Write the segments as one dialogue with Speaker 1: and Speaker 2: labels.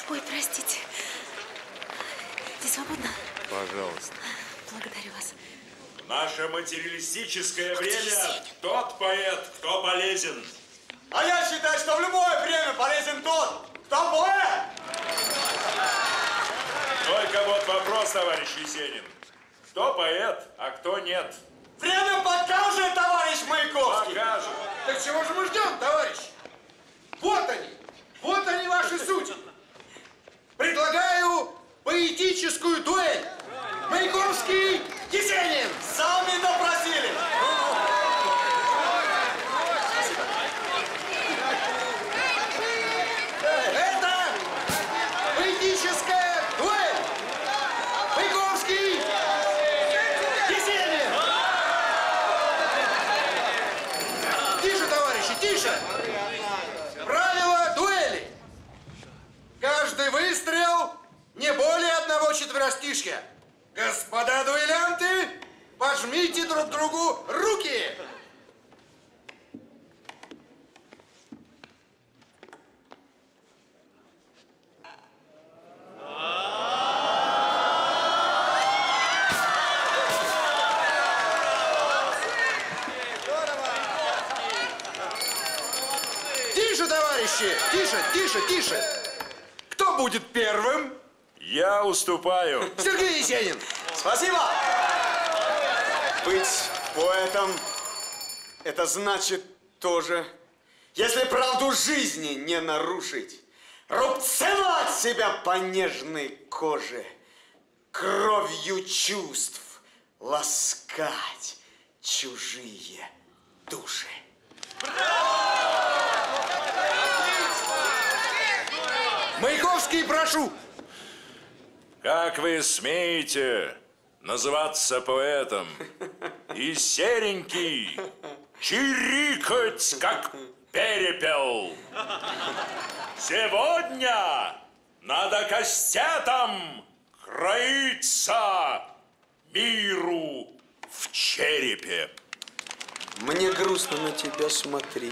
Speaker 1: Ой, простите. Здесь свободно?
Speaker 2: Пожалуйста.
Speaker 1: Благодарю вас.
Speaker 3: В наше материалистическое время тот поэт, кто полезен.
Speaker 4: А я считаю, что в любое время полезен тот, кто поэт.
Speaker 3: Только вот вопрос, товарищ Есенин. Кто поэт, а кто нет?
Speaker 4: Время покажет, товарищ Маяковский.
Speaker 3: Покажет.
Speaker 5: Так чего же мы ждем, товарищ? Вот они ваши сути. Предлагаю поэтическую дуэль. Маяковский, Есенин.
Speaker 4: Сами допросили.
Speaker 5: Это поэтическая дуэль. Маяковский, Есенин. Тише, товарищи, тише. Правила дуэли. Каждый выстрел не более одного четверостишья. Господа дуэлянты, пожмите друг другу руки. Тише, товарищи, тише. Кто будет первым?
Speaker 3: Я уступаю.
Speaker 5: Сергей Есенин.
Speaker 4: Спасибо. Быть поэтом – это значит тоже, если правду жизни не нарушить, рубцевать себя по нежной коже, кровью чувств ласкать чужие души.
Speaker 5: Маяковский, прошу.
Speaker 3: Как вы смеете называться поэтом и серенький чирикать, как перепел? Сегодня надо кастетом кроиться миру в черепе.
Speaker 4: Мне грустно на тебя смотреть.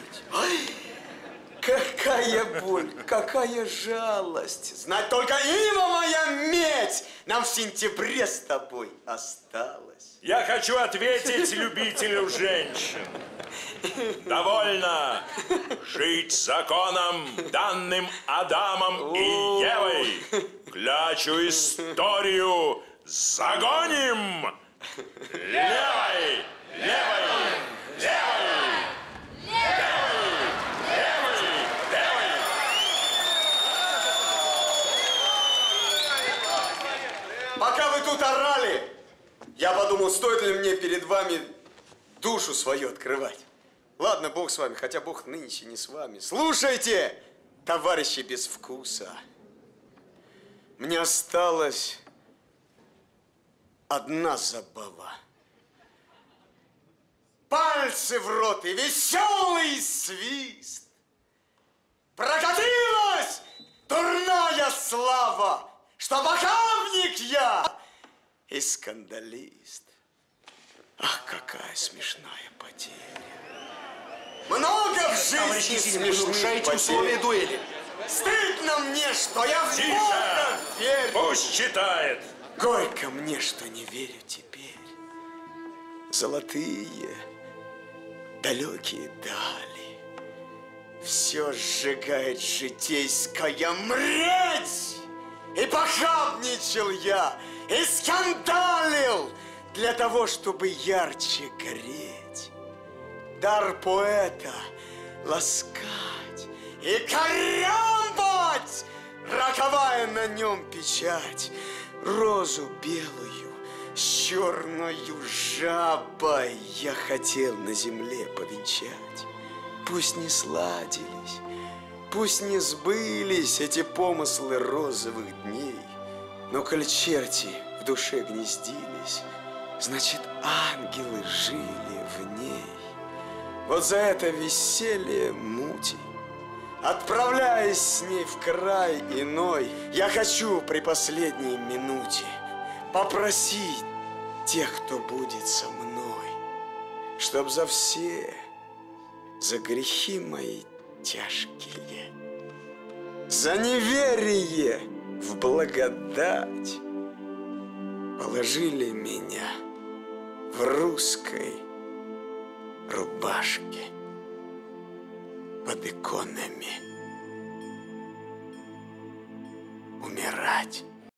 Speaker 4: Какая боль, какая жалость. Знать только ива моя медь нам в сентябре с тобой осталось.
Speaker 3: Я хочу ответить любителю женщин. Довольно жить законом, данным Адамом и Евой. Клячу историю загоним. Левой, левой, левой.
Speaker 4: Пока вы тут орали, я подумал, стоит ли мне перед вами душу свою открывать. Ладно, Бог с вами, хотя Бог нынче не с вами. Слушайте, товарищи без вкуса. Мне осталась одна забава. Пальцы в рот и веселый свист. Прокатилась дурная слава, что бахавник я и скандалист. Ах, какая смешная потеря. Много в жизни смешных потерь.
Speaker 5: Дуэли.
Speaker 4: Стыдно мне, что я в
Speaker 3: Тише!
Speaker 4: Бога верю.
Speaker 3: Пусть читает.
Speaker 4: Горько мне, что не верю теперь. Золотые, далекие дали. Все сжигает житейская мредь. И похабничал я, и скандалил для того, чтобы ярче гореть. Дар поэта ласкать и корябать, роковая на нем печать, розу белую с черною жабой я хотел на земле повенчать. Пусть не сладились, пусть не сбылись эти помыслы розовых дней, но коль черти в душе гнездились, значит, ангелы жили в ней. Вот за это веселье мути, отправляясь с ней в край иной, я хочу при последней минуте попросить тех, кто будет со мной, чтоб за грехи мои тяжкие, за неверие Бога в благодать положили меня в русской рубашке под иконами умирать.